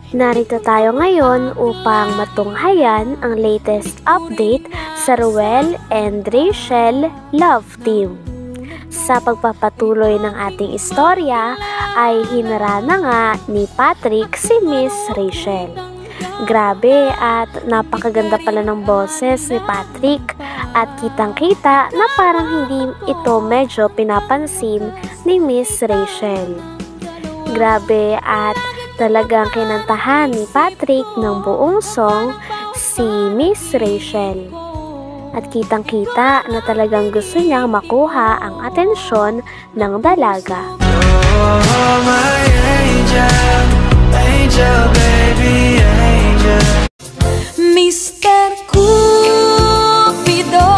Narito tayo ngayon upang matunghayan ang latest update sa Ruel and Rachel Love Team. Sa pagpapatuloy ng ating istorya ay hinara na nga ni Patrick si Miss Rachel. Grabe at napakaganda pala ng boses ni Patrick at kitang-kita na parang hindi ito medyo pinapansin ni Miss Rachel. Grabe at talagang kinantahan ni Patrick ng buong song si Miss Rachel. At kitang-kita na talagang gusto niyang makuha ang atensyon ng dalaga. Oh, my angel, angel, baby, angel. Mr. Cupido,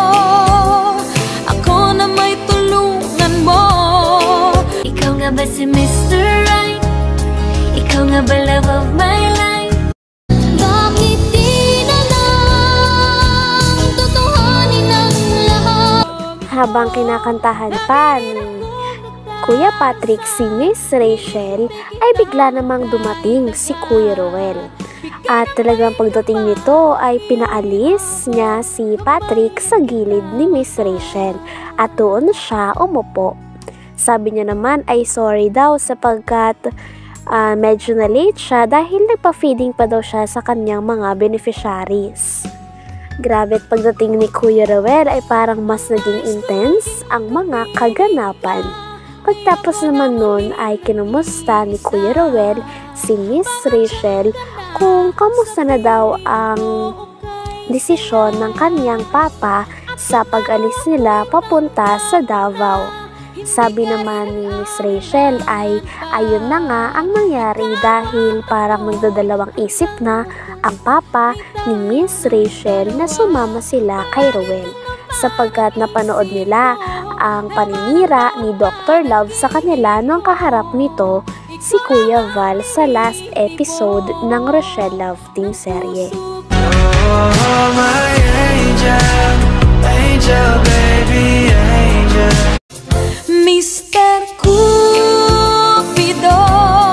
ako na may tulungan mo. Ikaw nga ba si Mr. Right? Ikaw nga ba love of my life? Bakit di na lang tutuhanin ang lahat? Habang kinakantahan pa ni Kuya Patrick si Miss Rachel ay bigla namang dumating si Kuya Ruel. At talagang pagdating nito ay pinaalis niya si Patrick sa gilid ni Miss Rachel at doon siya umupo. Sabi niya naman ay sorry daw sapagkat medyo na late siya dahil nagpa-feeding pa daw siya sa kanyang mga beneficiaries. Grabe at pagdating ni Kuya Ruel ay parang mas naging intense ang mga kaganapan. Pagtapos naman nun ay kinumusta ni Kuya Ruel si Miss Rachel kung kamusta na daw ang desisyon ng kaniyang papa sa pag-alis nila papunta sa Davao. Sabi naman ni Miss Rachel ay ayun na nga ang nangyari dahil parang nagdadalawang isip na ang papa ni Miss Rachel na sumama sila kay Ruel sapagkat napanood nila ang paninira ni Dr. Love sa kanila nung kaharap nito si Kuya Val sa last episode ng Rochelle Love Team serye. Oh, my angel, angel, baby, angel. Mr. Cupido,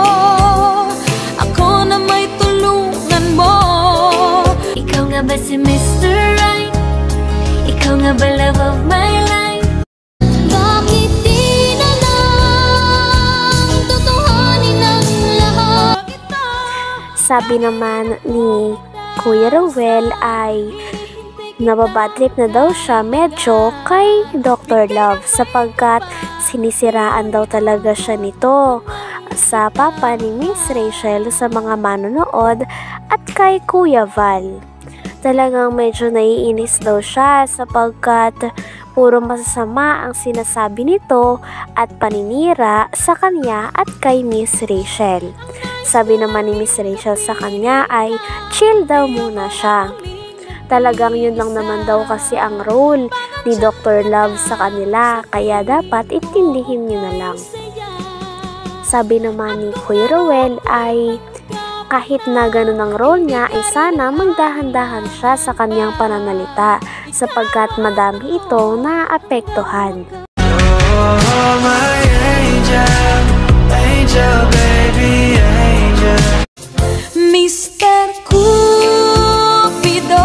ako na may tulungan mo. Ikaw nga ba si Mr. Right? Ikaw nga ba love of my life? Bakit di na lang tutuhanin ang lahat? Sabi naman ni Kuya Ruel ay nababadtrip na daw siya medyo kay Dr. Love sapagkat sinisiraan daw talaga siya nito sa papa ni Miss Rachel sa mga manonood at kay Kuya Val. Talagang medyo naiinis daw siya sapagkat puro masasama ang sinasabi nito at paninira sa kanya at kay Miss Rachel. Sabi naman ni Miss Rachel sa kanya ay chill daw muna siya. Talagang yun lang naman daw kasi ang role ni Dr. Love sa kanila kaya dapat intindihin nyo na lang. Sabi naman ni Kuya Ruel ay kahit na ganun ang role niya ay sana magdahan-dahan siya sa kanyang pananalita sapagkat madami itong naapektuhan. Oh, my angel, angel, baby, angel. Mr. Cupido,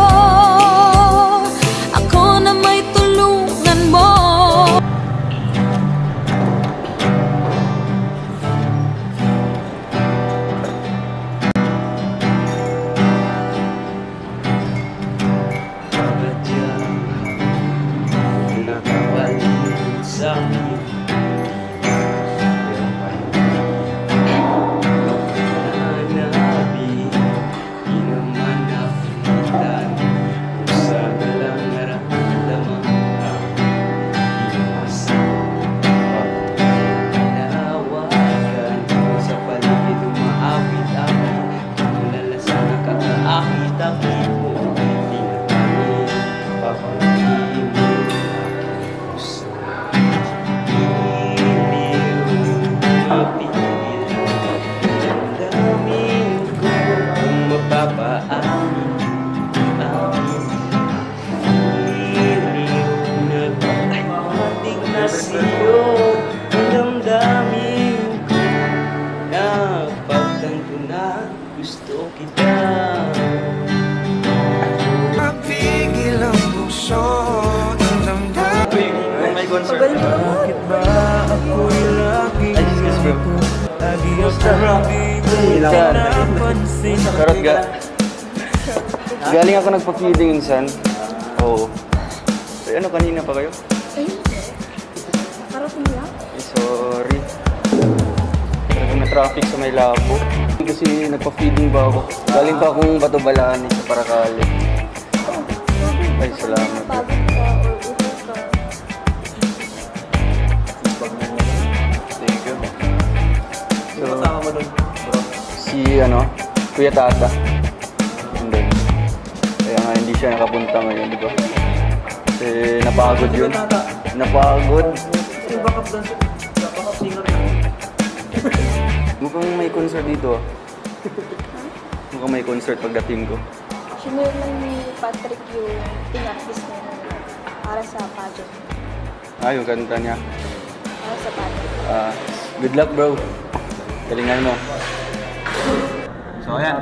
ako na may tulungan mo. kita. Mapigil ang puso ng damdamin. May concert. Bakit ba ako'y laging lagi ang napansin? Karot ga. Galing ako nagpa-feeding insan. Oo. Ay, ano, kanina pa kayo? Karot niya? Ay, sorry. Talagang na-traffic sa may labo. Kasi nagpa-feeding ba ako? Galing pa akong Batubalaan sa Paracali. Ay, salamat. Pagod ka or upo ka. Thank you. So, kasama mo doon? Si, Kuya Tata. Hindi. Kaya nga hindi siya nakapunta ngayon, di ba? Kasi napagod yun. Napagod. Yung backup dancer, backup singer na. Mukhang may concert dito. Mukhang may concert pagdating ko. Sinure lang ni Patrick yung pinaktis niya para sa pageant. Yung kanta niya. Para sa pageant. Good luck, bro. Galingan mo. So ayan,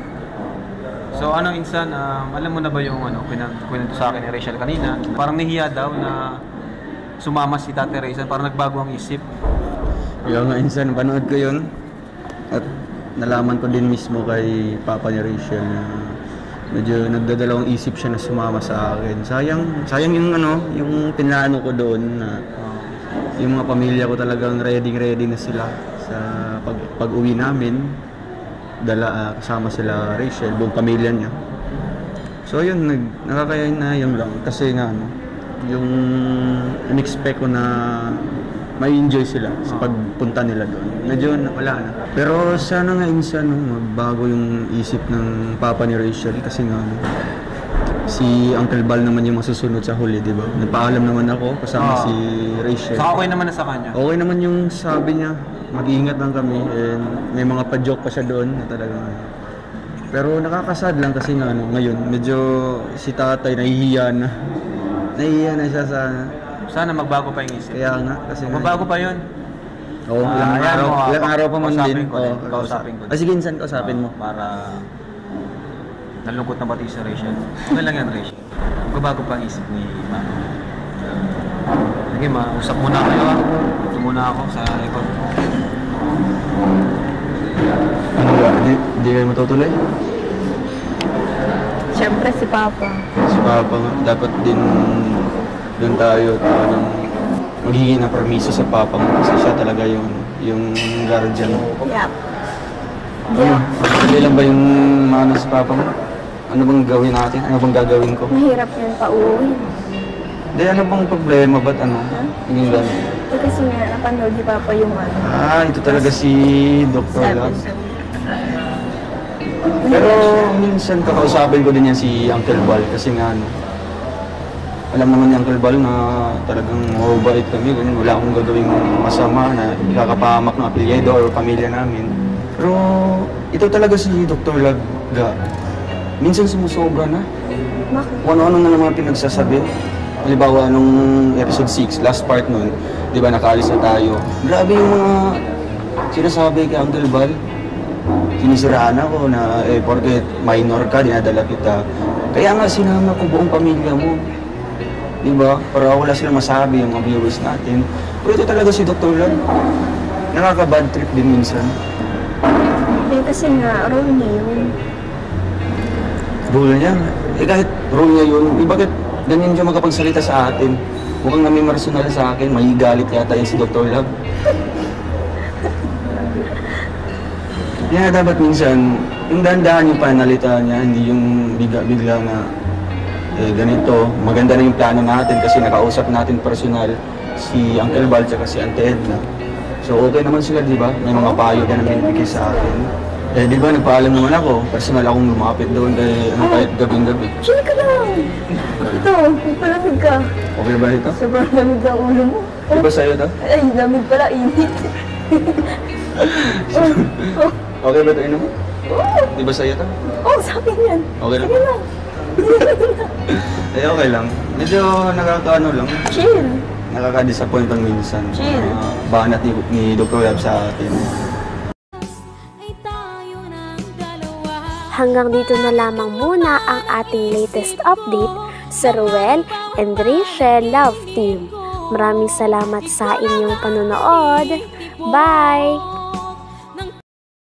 insan, alam mo na ba yung kwento sa akin ni Rachel kanina? Parang nahiya daw na sumama si Tate Rachel, parang nagbago ang isip. Yung nga, insan, panood ko yun. At nalaman ko din mismo kay Papa ni Rachel na medyo nagdadalawang isip siya na sumama sa akin. Sayang yung pinlano ko doon na yung mga pamilya ko talagang ready na sila sa pag-uwi namin. Kasama sila Rachel, buong pamilya niya. So yun, nakakaya na yun lang. Kasi nga, yung in-expect ko na may enjoy sila sa pagpunta nila doon. Medyo wala na. Pero sana nga insan, magbago yung isip ng Papa ni Rachel. Kasi nga, si Uncle Bal naman yung masusunod sa huli, di ba? Nagpaalam naman ako kasama si Rachel. So okay naman na sa kanya? Okay naman yung sabi niya. Mag-iingat lang kami and may mga pa-joke pa siya doon na talagang. Pero nakakasad lang kasi nga ngayon medyo si tatay nahihiya na. Nahihiya na siya sa Sana magbago pa yung isip. kaya nga kasi Magbago pa yun. Oo, ilang araw pa man din. Kausapin ko. Sige, insan, kausapin mo. Para nalungkot na pati si Rachel. Okay lang yan, Rachel. Magbago pa ang isip ni Mama. Sige, usap muna kayo ha. Ito muna ako sa likod. Ano ba? Hindi kayo matutuloy? Siyempre si Papa. Si Papa nga, dapat din doon tayo magiging na permiso sa Papa mo kasi siya talaga yung guardian. Yep. Hindi lang ba yung maano sa Papa mo? Ano bang gawin natin? Ano bang gagawin ko? Mahirap yan pauuwi. Hindi, ano bang problema? Ba't Yung gano'n? Kasi nga, napanood ni Papa yung Ito talaga si Dr. Love. sabi. Pero minsan kakausapin ko din yan si Uncle Bal kasi nga alam naman ni Uncle Bal na talagang mababait kami, ganyan. Wala akong gagawing masama na ikakapahamak ng apelyido or pamilya namin. Pero ito talaga si Dr. Love minsan sumusobra na. Bakit? Kung ano-ano na naman pinagsasabi. Halimbawa, nung episode 6, last part nun, di ba nakaalis na tayo. Grabe yung mga sinasabi kay Uncle Bal. Sinisiraan ako na, porque minor ka, dinadala kita. Kaya nga sinama ko buong pamilya mo. Di ba? Para wala silang masabi yung mga viewers natin. Pero ito talaga si Dr. Love. Nakaka-bad trip din minsan. Kasi nga, role niya yun. Rule niya? Kahit rule niya yun, bakit ganyan siya magkapagsalita sa atin? Mukhang namimarasonal sa akin, may galit yata yun si Dr. Love. Kaya dapat minsan, yung dahan-dahan yung panalita niya, hindi yung bigla-bigla na ganito. Maganda na yung plano natin kasi nakausap natin personal si Uncle Bal at si Auntie Edna. So okay naman sila, di ba? May mga payo na nagbibigay sa akin. Di ba, nagpaalam naman ako. Personal akong lumapit doon kahit gabing-gabi. Chill ka lang! Ito, palamig ka. Okay ba ito? Sobrang lamig ang ulo mo. Di ba sa'yo ito? Ay, lamig pala, init. Okay ba ito inom mo? Di ba sa'yo ito? Sa akin yan. Okay lang? Sige lang. Okay lang. Medyo lang. Chill. Nakaka-disappoint ang minsan. Chill. Banat ni Dr. Love sa atin. Ay tayo ng dalawa. hanggang dito na lamang muna ang ating latest update sa Ruel and Rachel Love Team. Maraming salamat sa inyong panonood. Bye!